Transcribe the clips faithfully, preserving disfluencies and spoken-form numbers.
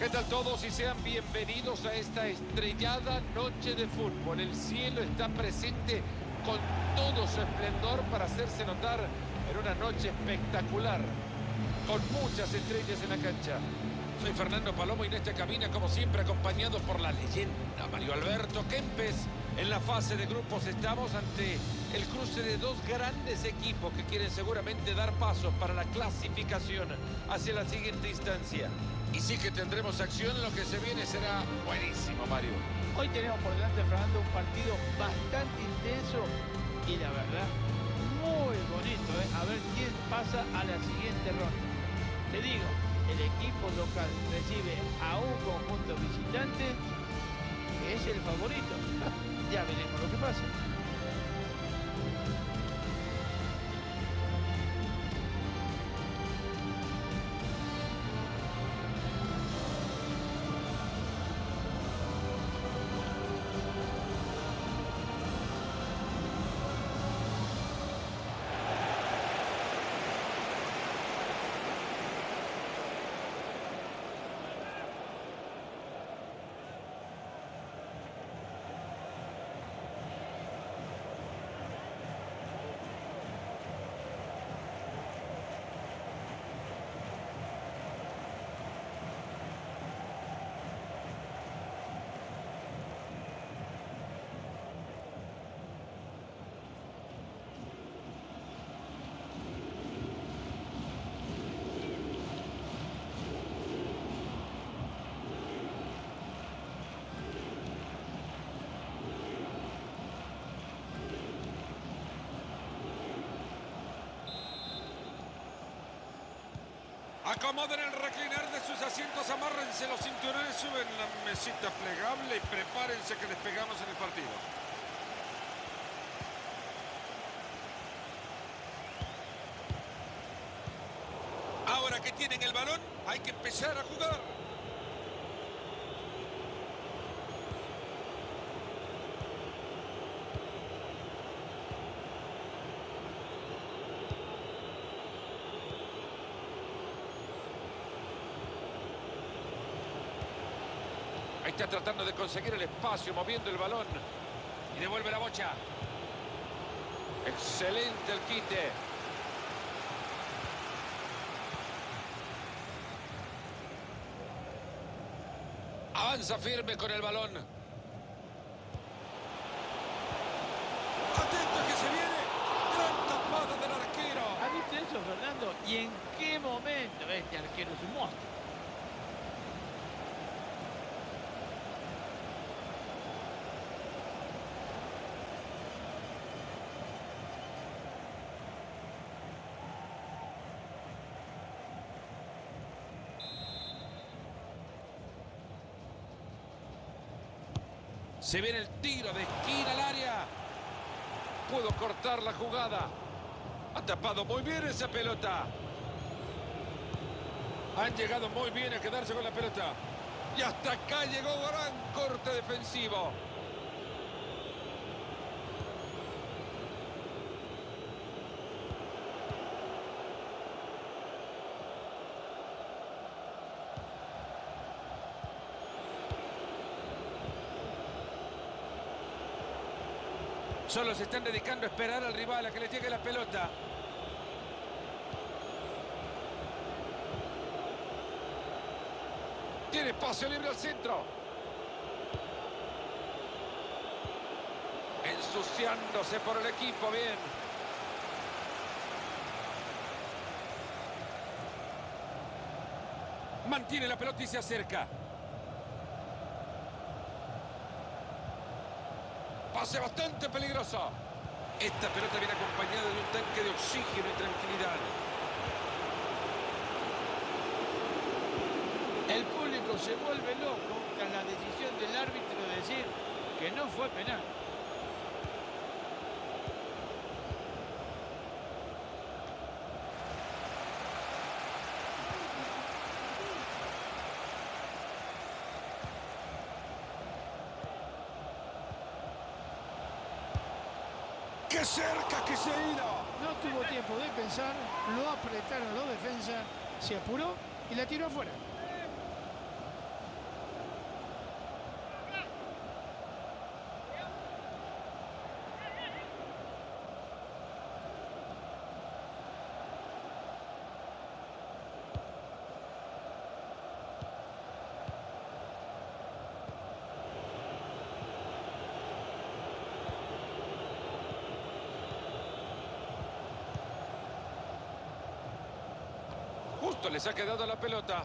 ¿Qué tal todos y sean bienvenidos a esta estrellada noche de fútbol? El cielo está presente con todo su esplendor para hacerse notar en una noche espectacular, con muchas estrellas en la cancha. Soy Fernando Palomo y en esta cabina, como siempre, acompañado por la leyenda Mario Alberto Kempes. En la fase de grupos estamos ante el cruce de dos grandes equipos que quieren seguramente dar pasos para la clasificación hacia la siguiente instancia. Y sí que tendremos acción, lo que se viene será buenísimo, Mario. Hoy tenemos por delante, Fernando, un partido bastante intenso y la verdad, muy bonito, ¿eh? A ver quién pasa a la siguiente ronda. Te digo, el equipo local recibe a un conjunto visitante que es el favorito. Ya veremos lo que pasa. Acomoden el reclinar de sus asientos, amárrense los cinturones, suben la mesita plegable y prepárense que les pegamos en el partido. Ahora que tienen el balón, hay que empezar a jugar. Ahí está tratando de conseguir el espacio, moviendo el balón. Y devuelve la bocha. Excelente el quite. Avanza firme con el balón. ¡Atento que se viene! ¡Gran tapada del arquero! ¿Has visto eso, Fernando? ¿Y en qué momento este arquero es un monstruo? Se viene el tiro de esquina al área. Pudo cortar la jugada. Ha tapado muy bien esa pelota. Han llegado muy bien a quedarse con la pelota. Y hasta acá llegó gran corte defensivo. Solo se están dedicando a esperar al rival a que le llegue la pelota. Tiene espacio libre al centro. Ensuciándose por el equipo, bien. Mantiene la pelota y se acerca. Pase bastante peligroso. Esta pelota viene acompañada de un tanque de oxígeno y tranquilidad. El público se vuelve loco tras la decisión del árbitro de decir que no fue penal. ¡Qué cerca que se ha ido! No tuvo tiempo de pensar, lo apretaron los defensas, se apuró y la tiró afuera. Justo les ha quedado la pelota.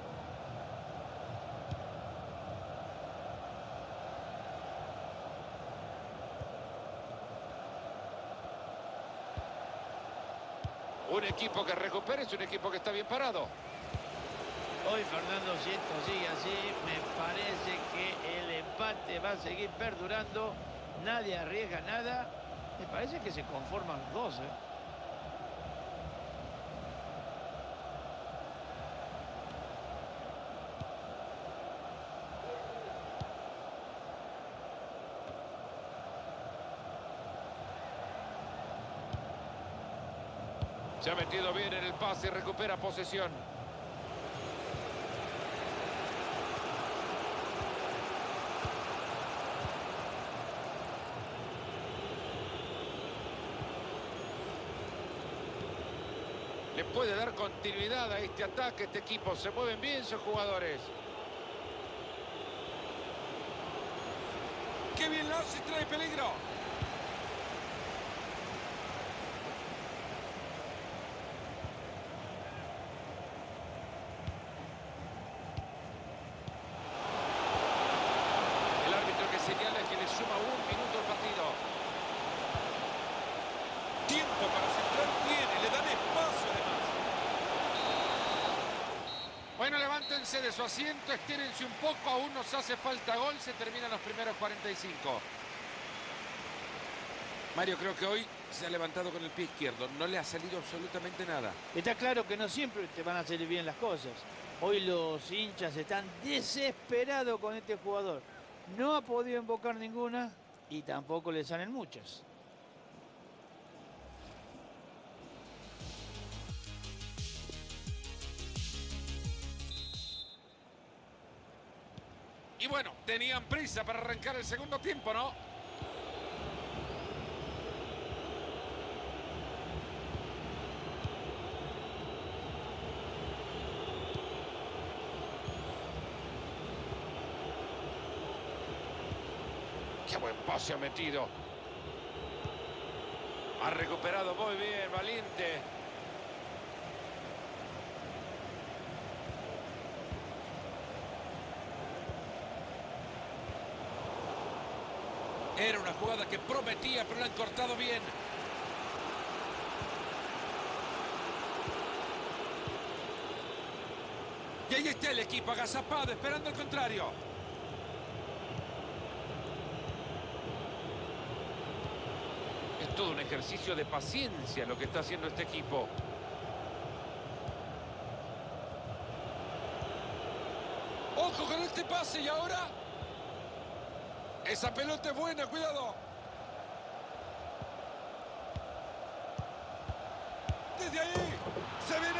Un equipo que recupera es un equipo que está bien parado. Hoy, Fernando, si esto sigue así, me parece que el empate va a seguir perdurando. Nadie arriesga nada. Me parece que se conforman los dos, ¿eh? Se ha metido bien en el pase y recupera posesión. Le puede dar continuidad a este ataque, este equipo. Se mueven bien sus jugadores. ¡Qué bien lo hace! Trae peligro. El árbitro que señala que le suma un minuto al partido. Tiempo para centrar tiene, le dan espacio además. Bueno, levántense de su asiento, estírense un poco, aún nos hace falta gol, se terminan los primeros cuarenta y cinco. Mario, creo que hoy se ha levantado con el pie izquierdo, no le ha salido absolutamente nada. Está claro que no siempre te van a salir bien las cosas. Hoy los hinchas están desesperados con este jugador. No ha podido invocar ninguna y tampoco le salen muchas. Y bueno, tenían prisa para arrancar el segundo tiempo, ¿no? ¡Qué buen pase ha metido! Ha recuperado muy bien, valiente. Era una jugada que prometía, pero la han cortado bien. Y ahí está el equipo agazapado, esperando el contrario. Es todo un ejercicio de paciencia lo que está haciendo este equipo. ¡Ojo con este pase! ¿Y ahora? Esa pelota es buena, cuidado. Desde ahí se viene.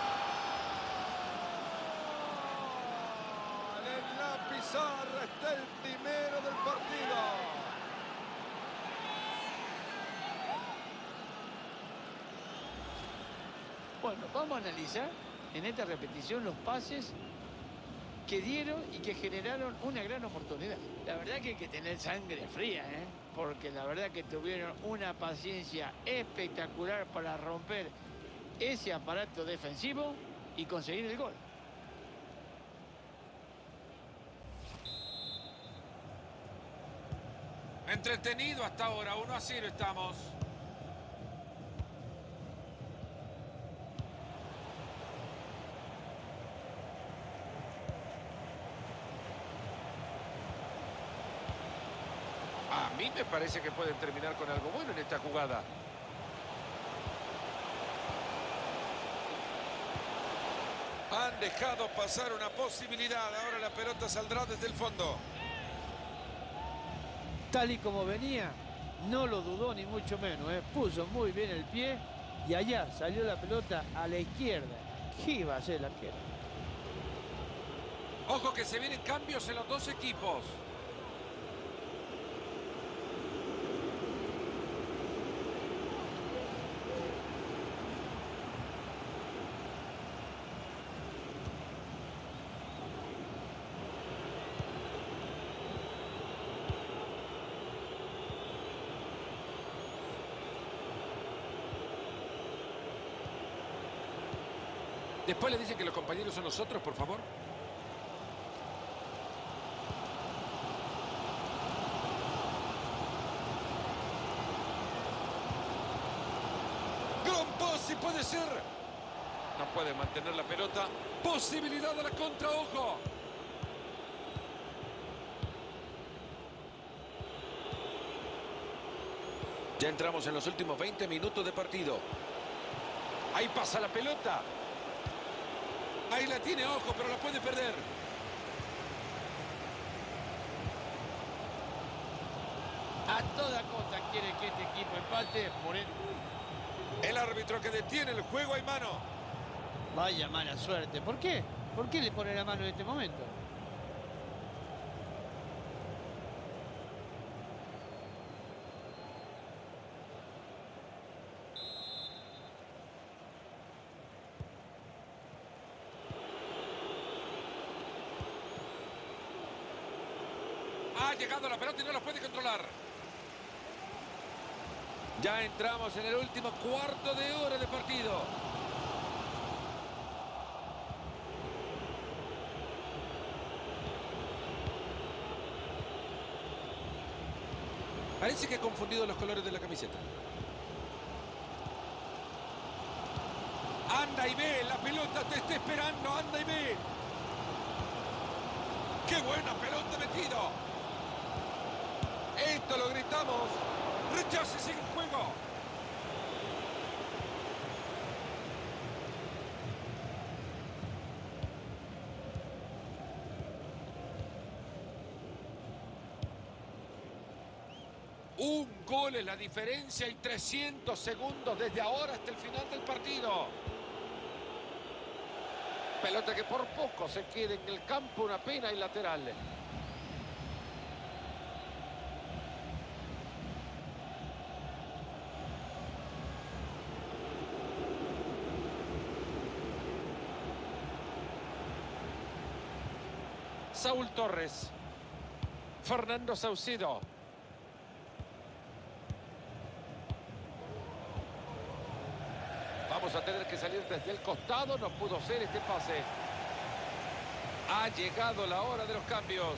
En la pizarra está el primero del partido. Bueno, vamos a analizar en esta repetición los pases que dieron y que generaron una gran oportunidad. La verdad que hay que tener sangre fría, ¿eh? Porque la verdad que tuvieron una paciencia espectacular para romper ese aparato defensivo y conseguir el gol. Entretenido hasta ahora, uno a cero estamos. A mí me parece que pueden terminar con algo bueno en esta jugada. Han dejado pasar una posibilidad. Ahora la pelota saldrá desde el fondo. Tal y como venía, no lo dudó ni mucho menos, ¿eh? Puso muy bien el pie y allá salió la pelota a la izquierda. ¿Qué iba a hacer el arquero? Ojo que se vienen cambios en los dos equipos. Después le dicen que los compañeros son nosotros, por favor. Gran pase, puede ser. No puede mantener la pelota. Posibilidad de la contra, ojo. Ya entramos en los últimos veinte minutos de partido. Ahí pasa la pelota. Ahí la tiene, ojo, pero la puede perder. A toda costa quiere que este equipo empate por él. El árbitro que detiene el juego, hay mano. Vaya mala suerte. ¿Por qué? ¿Por qué le pone la mano en este momento? Ha llegado la pelota y no la puede controlar. Ya entramos en el último cuarto de hora de partido. Parece que ha confundido los colores de la camiseta. Anda y ve, la pelota te está esperando, anda y ve. ¡Qué buena pelota metido! Esto lo gritamos. Rechace, sigue el juego. Un gol es la diferencia y trescientos segundos desde ahora hasta el final del partido. Pelota que por poco se queda en el campo, una pena y lateral. Saúl Torres. Fernando Saucedo. Vamos a tener que salir desde el costado. No pudo ser este pase. Ha llegado la hora de los cambios.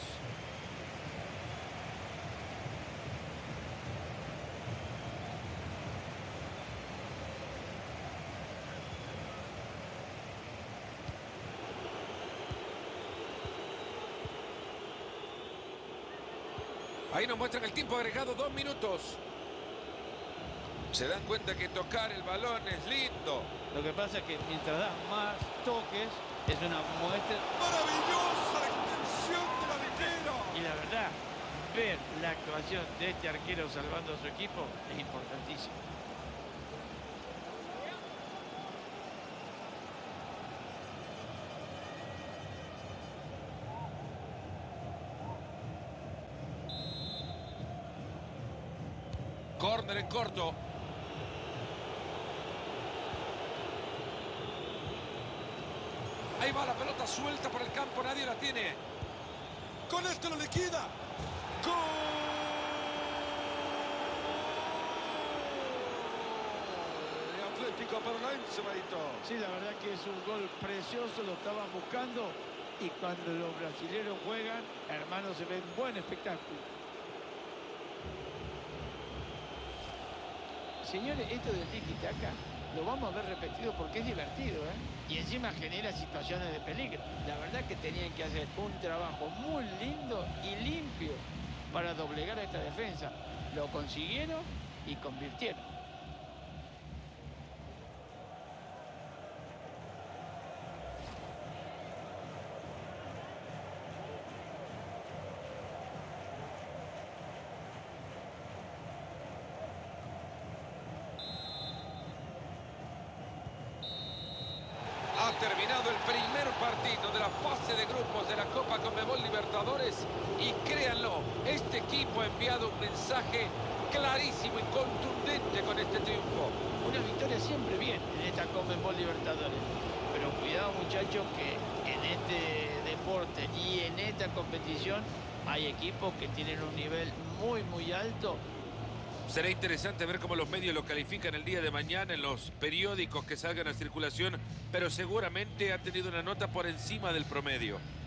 Ahí nos muestran el tiempo agregado, dos minutos. Se dan cuenta que tocar el balón es lindo. Lo que pasa es que mientras da más toques, es una muestra... ¡Maravillosa extensión del arquero! Y la verdad, ver la actuación de este arquero salvando a su equipo es importantísimo. Córner en corto. Ahí va la pelota suelta por el campo, nadie la tiene. Con esto lo liquida. ¡Gol! De Atlético Paranaense, Marito. Sí, la verdad que es un gol precioso, lo estaban buscando. Y cuando los brasileños juegan, hermanos, se ve un buen espectáculo. Señores, esto del tiki-taka lo vamos a ver repetido porque es divertido, ¿eh? Y encima genera situaciones de peligro. La verdad que tenían que hacer un trabajo muy lindo y limpio para doblegar a esta defensa. Lo consiguieron y convirtieron. Ha terminado el primer partido de la fase de grupos de la Copa Conmebol Libertadores y créanlo, este equipo ha enviado un mensaje clarísimo y contundente con este triunfo. Una victoria siempre bien en esta Conmebol Libertadores, pero cuidado muchachos que en este deporte y en esta competición hay equipos que tienen un nivel muy muy alto Será interesante ver cómo los medios lo califican el día de mañana en los periódicos que salgan a circulación, pero seguramente ha tenido una nota por encima del promedio.